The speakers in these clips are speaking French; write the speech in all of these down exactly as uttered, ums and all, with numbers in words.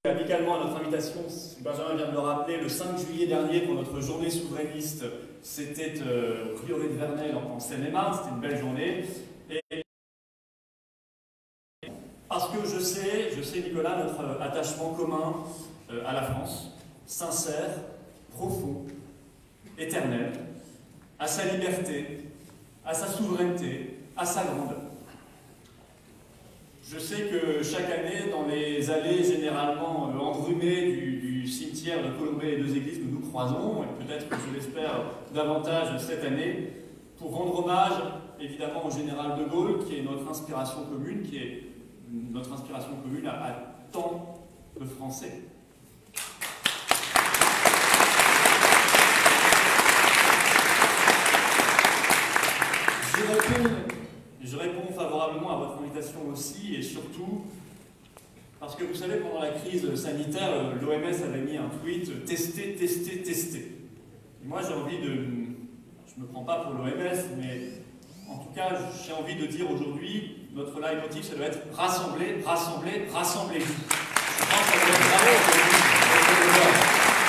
Amicalement à notre invitation, Benjamin vient de le rappeler, le cinq juillet dernier pour notre journée souverainiste, c'était euh, au prieuré de Vernel en Seine-et-Marne, c'était une belle journée. Et parce que je sais, je sais Nicolas, notre attachement commun euh, à la France, sincère, profond, éternel, à sa liberté, à sa souveraineté, à sa grandeur. Je sais que chaque année, dans les allées généralement embrumées du, du cimetière de Colombey et deux églises, nous nous croisons, et peut-être que je l'espère davantage cette année, pour rendre hommage évidemment au général de Gaulle, qui est notre inspiration commune, qui est notre inspiration commune à, à tant de Français. Je réponds, je réponds favorablement à votre invitation aussi, et surtout parce que vous savez, pendant la crise sanitaire, l'O M S avait mis un tweet « tester, tester, tester ». Et moi j'ai envie de... Je ne me prends pas pour l'O M S, mais en tout cas j'ai envie de dire aujourd'hui, notre leitmotiv ça doit être « rassembler, rassembler, rassemblez-vous ». Je pense que ça doit être bravo aujourd'hui.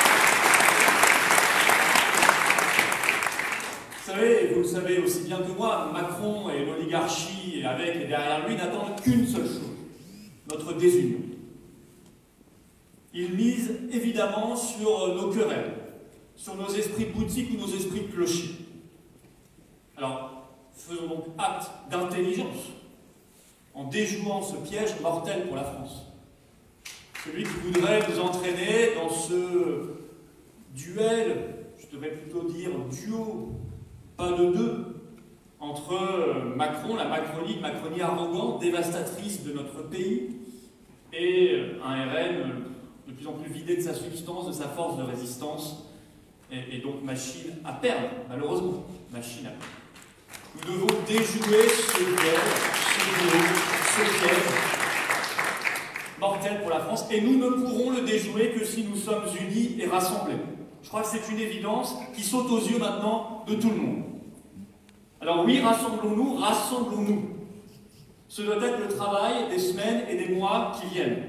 Vous savez, vous le savez aussi bien que moi, Macron et l'oligarchie avec et derrière lui n'attendent qu'une seule chose, notre désunion. Ils misent évidemment sur nos querelles, sur nos esprits boutiques ou nos esprits clochers. Alors, faisons donc acte d'intelligence en déjouant ce piège mortel pour la France. Celui qui voudrait nous entraîner dans ce duel, je devrais plutôt dire duo, pas de deux, entre Macron, la Macronie, une Macronie arrogante, dévastatrice de notre pays, et un R N de plus en plus vidé de sa substance, de sa force de résistance, et, et donc machine à perdre, malheureusement, machine à perdre. Nous devons déjouer ce duel, ce duo, ce piège mortel pour la France, et nous ne pourrons le déjouer que si nous sommes unis et rassemblés. Je crois que c'est une évidence qui saute aux yeux maintenant de tout le monde. Alors oui, rassemblons-nous, rassemblons-nous. Ce doit être le travail des semaines et des mois qui viennent.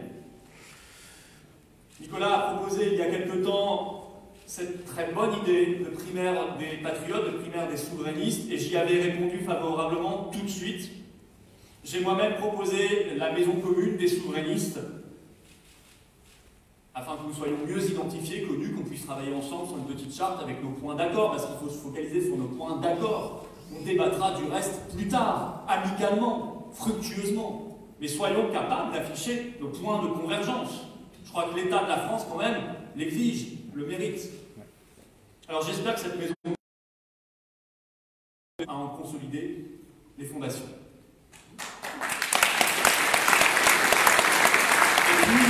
Nicolas a proposé il y a quelque temps cette très bonne idée de primaire des patriotes, de primaire des souverainistes, et j'y avais répondu favorablement tout de suite. J'ai moi-même proposé la maison commune des souverainistes, afin que nous soyons mieux identifiés, connus, qu'on puisse travailler ensemble sur une petite charte avec nos points d'accord, parce qu'il faut se focaliser sur nos points d'accord. On débattra du reste plus tard, amicalement, fructueusement, mais soyons capables d'afficher nos points de convergence. Je crois que l'État de la France, quand même, l'exige, le mérite. Alors j'espère que cette maison a en consolider les fondations. Et puis,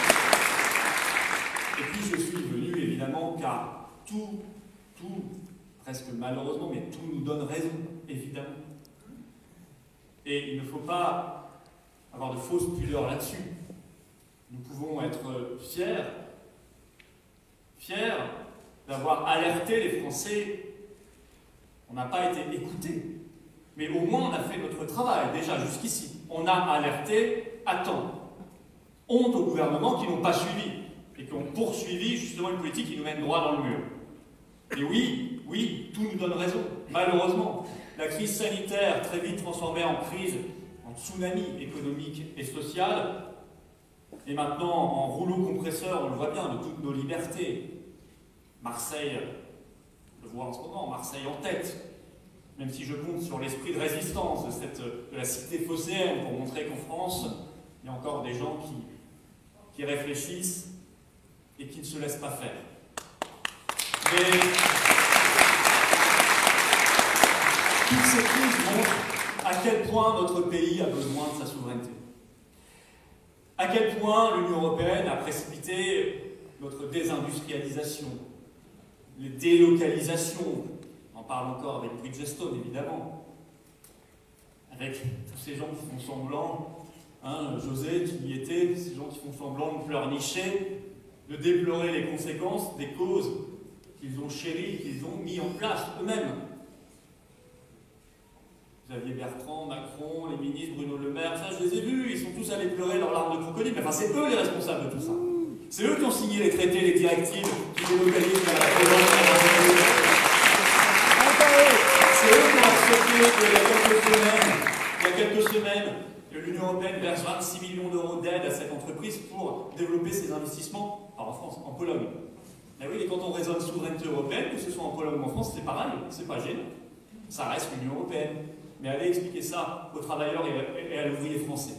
et puis je suis venu, évidemment, car tout, tout, presque malheureusement, mais tout nous donne raison, évidemment. Et il ne faut pas avoir de fausses pudeurs là-dessus. Nous pouvons être fiers, fiers d'avoir alerté les Français. On n'a pas été écoutés, mais au moins on a fait notre travail, déjà jusqu'ici. On a alerté à temps. Honte aux gouvernements qui n'ont pas suivi et qui ont poursuivi justement une politique qui nous mène droit dans le mur. Et oui, oui, tout nous donne raison, malheureusement. La crise sanitaire, très vite transformée en crise, en tsunami économique et social, et maintenant en rouleau compresseur, on le voit bien, de toutes nos libertés. Marseille, on le voit en ce moment, Marseille en tête, même si je compte sur l'esprit de résistance de, cette, de la cité phocéenne pour montrer qu'en France, il y a encore des gens qui, qui réfléchissent et qui ne se laissent pas faire. Mais toutes ces crises montrent à quel point notre pays a besoin de sa souveraineté. À quel point l'Union européenne a précipité notre désindustrialisation, les délocalisations, on en parle encore avec Bridgestone évidemment, avec tous ces gens qui font semblant, hein, José, tu y étais, ces gens qui font semblant de pleurnicher, de déplorer les conséquences des causes qu'ils ont chéries, qu'ils ont mis en place eux-mêmes. Xavier Bertrand, Macron, les ministres, Bruno Le Maire, ça je les ai vus, ils sont tous allés pleurer leurs larmes de crocodile, mais enfin c'est eux les responsables de tout ça. C'est eux qui ont signé les traités, les directives qui délocalisent la présence. C'est eux qui ont accepté qu'il y a quelques semaines, il y a quelques semaines, l'Union européenne verse vingt-six millions d'euros d'aide à cette entreprise pour développer ses investissements, pas en France, en Pologne. Mais oui, et quand on raisonne souveraineté européenne, que ce soit en Pologne ou en France, c'est pareil, c'est pas gênant. Ça reste l'Union européenne. Mais allez expliquer ça aux travailleurs et à l'ouvrier français.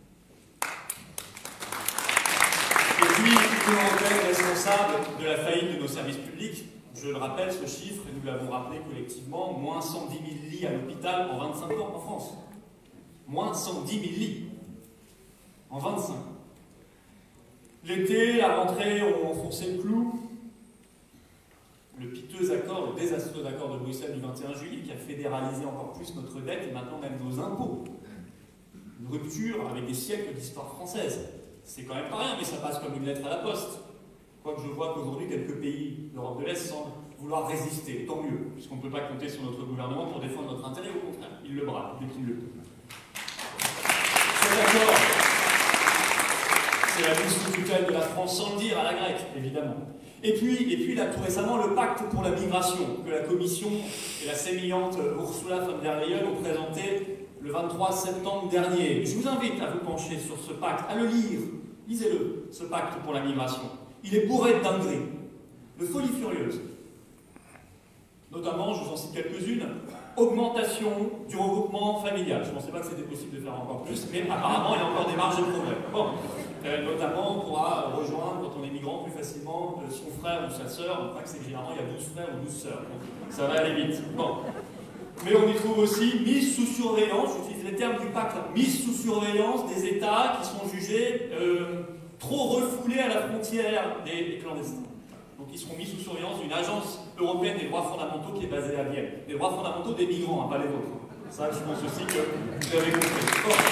Et puis, l'Union européenne responsable de la faillite de nos services publics, je le rappelle, ce chiffre, et nous l'avons rappelé collectivement, moins cent dix mille lits à l'hôpital en vingt-cinq ans en France. Moins cent dix mille lits en vingt-cinq ans. L'été, la rentrée, on enfonçait le clou. Le piteux accord, le désastreux accord de Bruxelles du vingt et un juillet qui a fédéralisé encore plus notre dette et maintenant même nos impôts. Une rupture avec des siècles d'histoire française. C'est quand même pas rien, mais ça passe comme une lettre à la poste. Quoique je vois qu'aujourd'hui, quelques pays d'Europe de l'Est semblent vouloir résister, tant mieux, puisqu'on ne peut pas compter sur notre gouvernement pour défendre notre intérêt, au contraire, il le braque dès qu'il le peut. Cet accord, c'est la mise sous tutelle de la France, sans le dire, à la grecque, évidemment. Et puis, et puis là, tout récemment, le pacte pour la migration, que la Commission et la sémillante Ursula von der Leyen ont présenté le vingt-trois septembre dernier. Je vous invite à vous pencher sur ce pacte, à le lire. Lisez-le, ce pacte pour la migration. Il est bourré de dingueries, de folies furieuses. Notamment, je vous en cite quelques-unes, augmentation du regroupement familial. Je ne pensais pas que c'était possible de faire encore plus, mais apparemment, il y a encore des marges de progrès. Bon. Euh, notamment, on pourra rejoindre, quand on est migrant, plus facilement euh, son frère ou sa sœur. On croit que c'est que généralement, il y a douze frères ou douze sœurs. Donc, ça va aller vite. Bon. Mais on y trouve aussi mise sous surveillance, j'utilise les termes du pacte, mise sous surveillance des États qui sont jugés euh, trop refoulés à la frontière des, des clandestins. Donc ils seront mis sous surveillance d'une agence européenne des droits fondamentaux qui est basée à Vienne. Des droits fondamentaux des migrants, hein, pas les vôtres. Ça, je pense aussi que vous avez compris. Bon.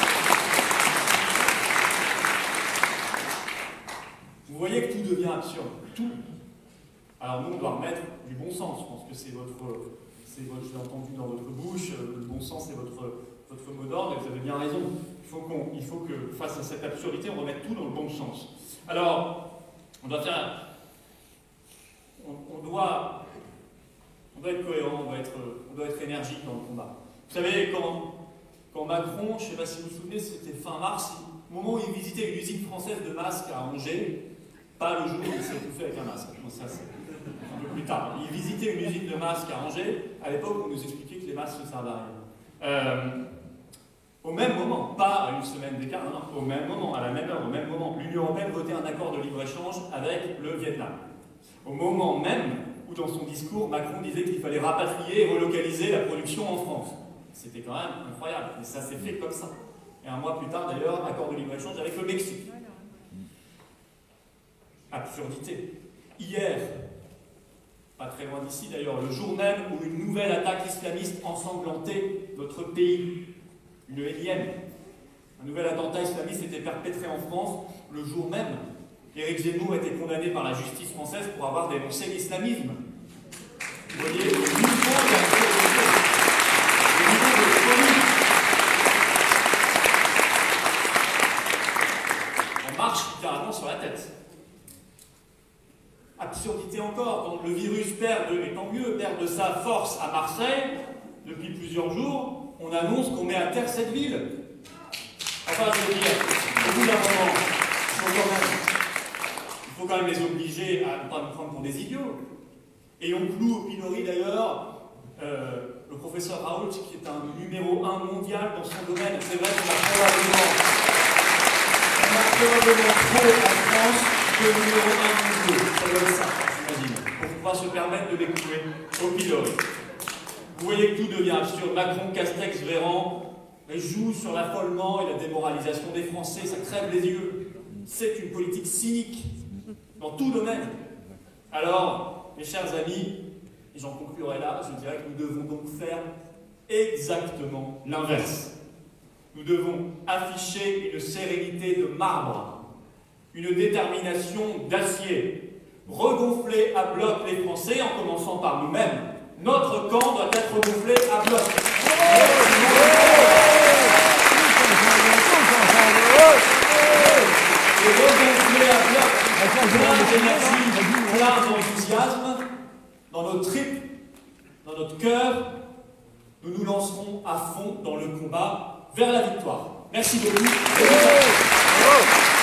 Vous voyez que tout devient absurde. Tout. Alors nous, on doit remettre du bon sens. Je pense que c'est votre... C'est votre, je l'ai entendu dans votre bouche, le bon sens c'est votre, votre mot d'ordre, et vous avez bien raison. Il faut, qu'on, il faut que, face à cette absurdité, on remette tout dans le bon sens. Alors, on doit faire... On, on, doit, on doit être cohérent, on doit être, on doit être énergique dans le combat. Vous savez, quand, quand Macron, je ne sais pas si vous vous souvenez, c'était fin mars, au moment où il visitait une usine française de masques à Angers, pas le jour où il s'est étouffé avec un masque. Ça, c'est un peu plus tard. Il visitait une usine de masques à Angers, à l'époque où on nous expliquait que les masques ne servent à rien. Euh, au même moment, pas à une semaine d'écart, non, au même moment, à la même heure, au même moment, l'Union européenne votait un accord de libre-échange avec le Vietnam. Au moment même où, dans son discours, Macron disait qu'il fallait rapatrier et relocaliser la production en France. C'était quand même incroyable, et ça s'est fait comme ça. Et un mois plus tard, d'ailleurs, accord de libre-échange avec le Mexique. Absurdité. Hier, pas très loin d'ici d'ailleurs, le jour même où une nouvelle attaque islamiste ensanglantait notre pays, une énième, un nouvel attentat islamiste était perpétré en France, le jour même, Éric Zemmour était condamné par la justice française pour avoir dénoncé l'islamisme. Vous voyez, le niveau de la le niveau de folie. On marche littéralement sur la tête. Absurdité encore, quand le virus perd, de, et tant mieux, perd de sa force à Marseille, depuis plusieurs jours, on annonce qu'on met à terre cette ville. Enfin, je veux dire, au bout d'un moment, il faut quand même, il faut quand même les obliger à ne pas nous prendre pour des idiots. Et on cloue au pilori d'ailleurs euh, le professeur Raoult, qui est un numéro un mondial dans son domaine. C'est vrai qu'on a probablement, on a probablement trop en France de numéro un mondial. Ça doit être ça, j'imagine, pour pouvoir se permettre de les clouer au pilori. Vous voyez que tout devient absurde. Macron, Castex, Véran jouent sur l'affolement et la démoralisation des Français. Ça crève les yeux. C'est une politique cynique dans tout domaine. Alors, mes chers amis, et j'en conclurai là, je dirais que nous devons donc faire exactement l'inverse. Nous devons afficher une sérénité de marbre, une détermination d'acier, regonfler à bloc les Français en commençant par nous-mêmes. Notre camp doit être gonflé à bloc. Et regonfler à bloc plein d'énergie, plein d'enthousiasme, dans nos tripes, dans notre cœur, nous nous lancerons à fond dans le combat vers la victoire. Merci beaucoup.